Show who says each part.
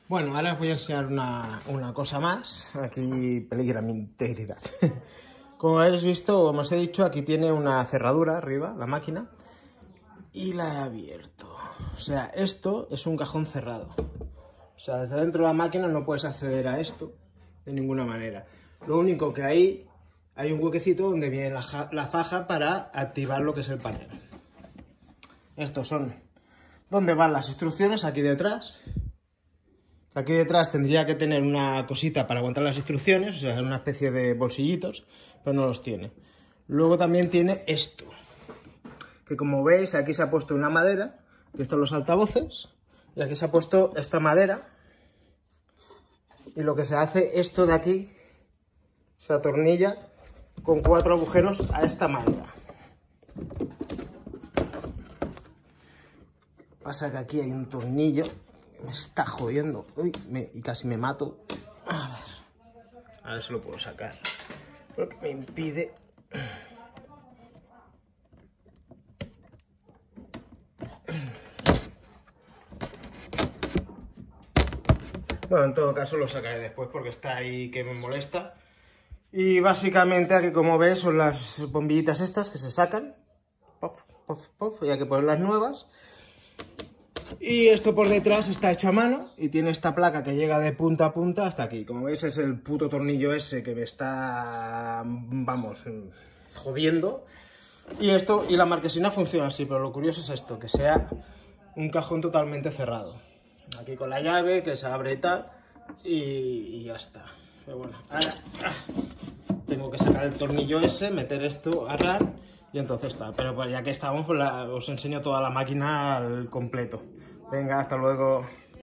Speaker 1: Bueno, ahora os voy a enseñar una cosa más. Aquí peligra mi integridad. Como habéis visto, como os he dicho, aquí tiene una cerradura arriba, la máquina, y la he abierto. O sea, esto es un cajón cerrado. O sea, desde dentro de la máquina no puedes acceder a esto de ninguna manera. Lo único que hay un huequecito donde viene la faja para activar lo que es el panel. Estos son donde van las instrucciones, aquí detrás. Aquí detrás tendría que tener una cosita para aguantar las instrucciones, o sea, una especie de bolsillitos, pero no los tiene. Luego también tiene esto, que como veis aquí se ha puesto una madera, que estos son los altavoces, y aquí se ha puesto esta madera, y lo que se hace, esto de aquí, se atornilla con 4 agujeros a esta madera. Pasa que aquí hay un tornillo. Me está jodiendo. Uy, y casi me mato. A ver si lo puedo sacar. Porque me impide. Bueno, en todo caso lo sacaré después porque está ahí que me molesta. Y básicamente aquí, como ves, son las bombillitas estas que se sacan. Pof, pof, pof. Y hay que poner las nuevas. Y esto por detrás está hecho a mano y tiene esta placa que llega de punta a punta hasta aquí. Como veis, es el puto tornillo ese que me está, vamos, jodiendo. Y la marquesina funciona así, pero lo curioso es esto, que sea un cajón totalmente cerrado. Aquí con la llave, que se abre y tal, y ya está. Pero bueno, ahora tengo que sacar el tornillo ese, meter esto, agarrar, y entonces está. Pero pues ya que estamos, pues os enseño toda la máquina al completo. Venga, hasta luego.